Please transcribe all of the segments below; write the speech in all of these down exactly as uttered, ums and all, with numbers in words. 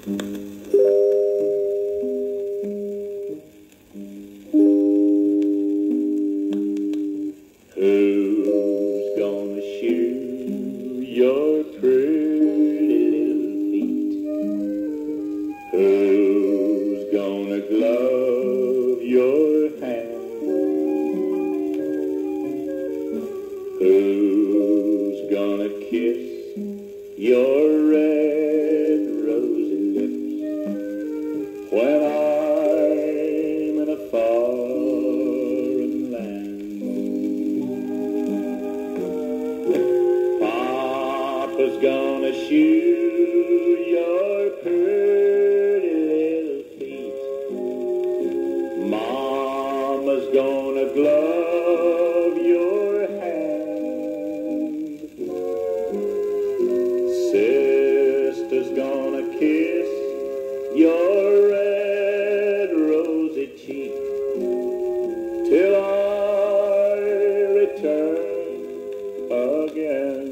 Who's gonna shoe your pretty little feet? Who's gonna glove your hand? Who's gonna kiss your red rosy lips when I'm in a foreign land? Papa's gonna shoe your pretty little feet. Mama's gonna glove your hand. Sister's gonna kiss your red rosy cheek till I return again.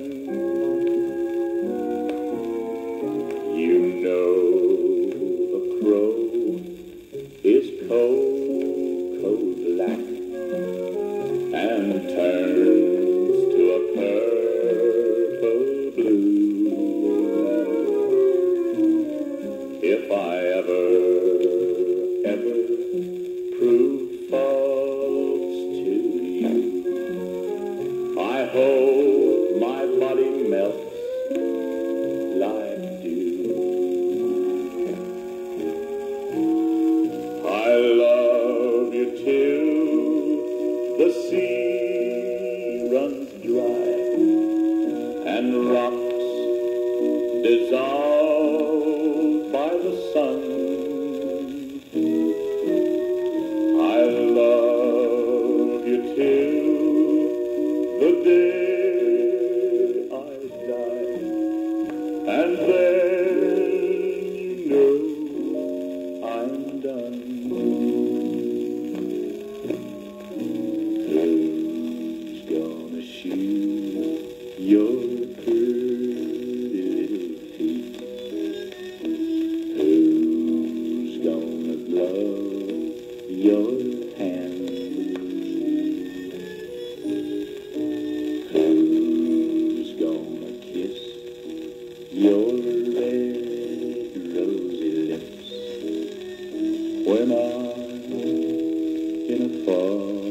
You know a crow is cold, cold black and turns to a purple blue. If I ever, ever prove false to you, I hope my body melts like dew. I love you till the sea runs dry and rocks dissolve by the sun. I love you till the day I die, and then you know I'm done. Who's gonna shoe your pretty little feet? Who's gonna glove your hand? Who's gonna kiss your red rosy lips when I'm in a far